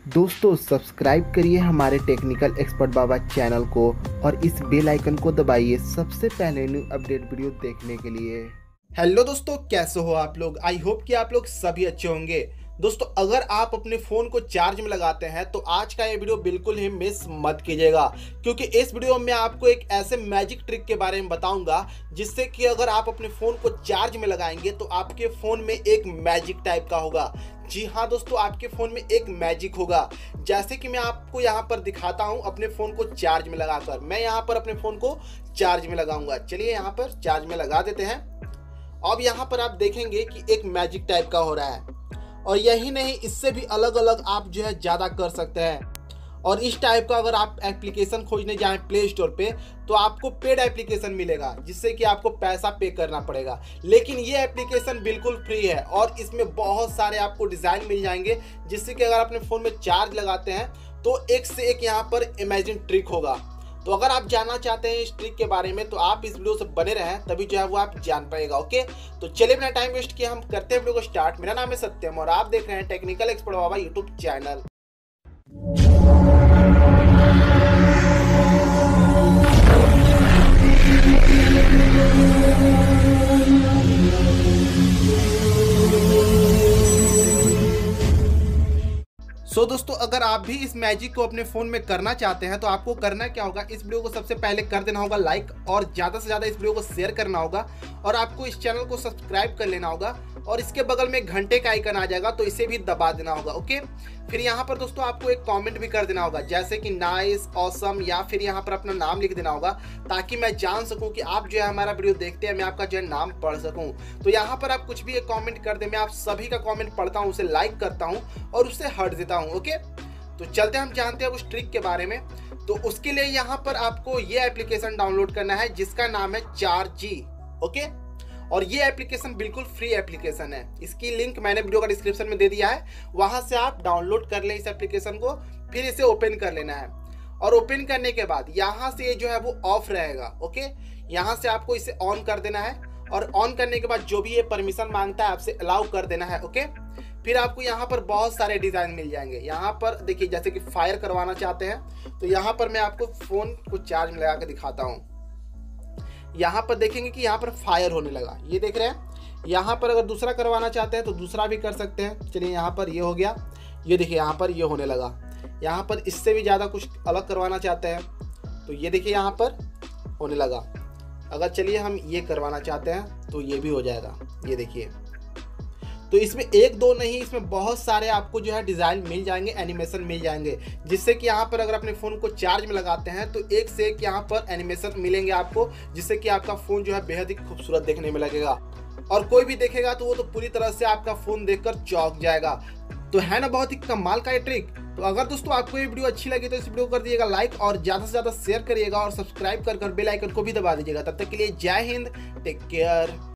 दोस्तों सब्सक्राइब करिए हमारे टेक्निकल एक्सपर्ट बाबा चैनल को और इस बेल आइकन को दबाइए सबसे पहले न्यू अपडेट वीडियो देखने के लिए। हेलो दोस्तों, कैसे हो आप लोग। आई होप कि आप लोग सभी अच्छे होंगे। दोस्तों, अगर आप अपने फ़ोन को चार्ज में लगाते हैं तो आज का ये वीडियो बिल्कुल ही मिस मत कीजिएगा, क्योंकि इस वीडियो में आपको एक ऐसे मैजिक ट्रिक के बारे में बताऊंगा जिससे कि अगर आप अपने फ़ोन को चार्ज में लगाएंगे तो आपके फ़ोन में एक मैजिक टाइप का होगा। जी हाँ दोस्तों, आपके फ़ोन में एक मैजिक होगा। जैसे कि मैं आपको यहाँ पर दिखाता हूँ अपने फ़ोन को चार्ज में लगाकर। मैं यहाँ पर अपने फ़ोन को चार्ज में लगाऊंगा। चलिए यहाँ पर चार्ज में लगा देते हैं। अब यहाँ पर आप देखेंगे कि एक मैजिक टाइप का हो रहा है, और यही नहीं, इससे भी अलग अलग आप जो है ज़्यादा कर सकते हैं। और इस टाइप का अगर आप एप्लीकेशन खोजने जाएं प्ले स्टोर पे तो आपको पेड एप्लीकेशन मिलेगा, जिससे कि आपको पैसा पे करना पड़ेगा। लेकिन ये एप्लीकेशन बिल्कुल फ्री है और इसमें बहुत सारे आपको डिज़ाइन मिल जाएंगे, जिससे कि अगर अपने फ़ोन में चार्ज लगाते हैं तो एक से एक यहाँ पर इमेजिन ट्रिक होगा। तो अगर आप जानना चाहते हैं इस ट्रिक के बारे में तो आप इस वीडियो से बने रहें, तभी जो है वो आप जान पाएगा। ओके, तो चलिए बिना टाइम वेस्ट किए हम करते हैं वीडियो को स्टार्ट। मेरा नाम है सत्यम और आप देख रहे हैं technical expert Baba YouTube channel. दोस्तों, अगर आप भी इस मैजिक को अपने फ़ोन में करना चाहते हैं तो आपको करना क्या होगा, इस वीडियो को सबसे पहले कर देना होगा लाइक, और ज़्यादा से ज़्यादा इस वीडियो को शेयर करना होगा, और आपको इस चैनल को सब्सक्राइब कर लेना होगा, और इसके बगल में घंटे का आइकन आ जाएगा तो इसे भी दबा देना होगा। ओके, फिर यहाँ पर दोस्तों आपको एक कमेंट भी कर देना होगा, जैसे कि नाइस, ऑसम, या फिर यहाँ पर अपना नाम लिख देना होगा, ताकि मैं जान सकूँ कि आप जो है हमारा वीडियो देखते हैं, मैं आपका जो है नाम पढ़ सकूँ। तो यहाँ पर आप कुछ भी एक कॉमेंट कर दें, मैं आप सभी का कॉमेंट पढ़ता हूँ, उसे लाइक करता हूँ और उसे हट देता हूँ। ओके, तो चलते हम जानते हैं उस ट्रिक के बारे में। तो उसके लिए यहाँ पर आपको ये एप्लीकेशन डाउनलोड करना है जिसका नाम है चार्जी। ओके, और ये एप्लीकेशन बिल्कुल फ्री एप्लीकेशन है। इसकी लिंक मैंने वीडियो का डिस्क्रिप्शन में दे दिया है, वहां से आप डाउनलोड कर लें इस एप्लीकेशन को। फिर इसे ओपन कर लेना है, और ओपन करने के बाद यहाँ से ये जो है वो ऑफ रहेगा। ओके, यहाँ से आपको इसे ऑन कर देना है, और ऑन करने के बाद जो भी ये परमिशन मांगता है आपसे अलाउ कर देना है। ओके, फिर आपको यहाँ पर बहुत सारे डिज़ाइन मिल जाएंगे। यहाँ पर देखिए, जैसे कि फायर करवाना चाहते हैं तो यहाँ पर मैं आपको फ़ोन को चार्ज में लगा के दिखाता हूँ। यहाँ पर देखेंगे कि यहाँ पर फायर होने लगा, ये देख रहे हैं। यहाँ पर अगर दूसरा करवाना चाहते हैं तो दूसरा भी कर सकते हैं। चलिए, यहाँ पर ये हो गया, ये देखिए यहाँ पर ये होने लगा। यहाँ पर इससे भी ज़्यादा कुछ अलग करवाना चाहते हैं तो ये देखिए यहाँ पर होने लगा। अगर चलिए हम ये करवाना चाहते हैं तो ये भी हो जाएगा, ये देखिए। तो इसमें एक दो नहीं, इसमें बहुत सारे आपको जो है डिज़ाइन मिल जाएंगे, एनिमेशन मिल जाएंगे, जिससे कि यहाँ पर अगर अपने फ़ोन को चार्ज में लगाते हैं तो एक से एक यहाँ पर एनिमेशन मिलेंगे आपको, जिससे कि आपका फ़ोन जो है बेहद ही खूबसूरत देखने में लगेगा। और कोई भी देखेगा तो वो तो पूरी तरह से आपका फ़ोन देखकर चौंक जाएगा। तो है ना बहुत ही कमाल का ये ट्रिक। तो अगर दोस्तों आपको ये वीडियो अच्छी लगी तो इस वीडियो को कर दीजिएगा लाइक, और ज़्यादा से ज़्यादा शेयर करिएगा, और सब्सक्राइब कर बेल आइकन को भी दबा दीजिएगा। तब तक के लिए जय हिंद, टेक केयर।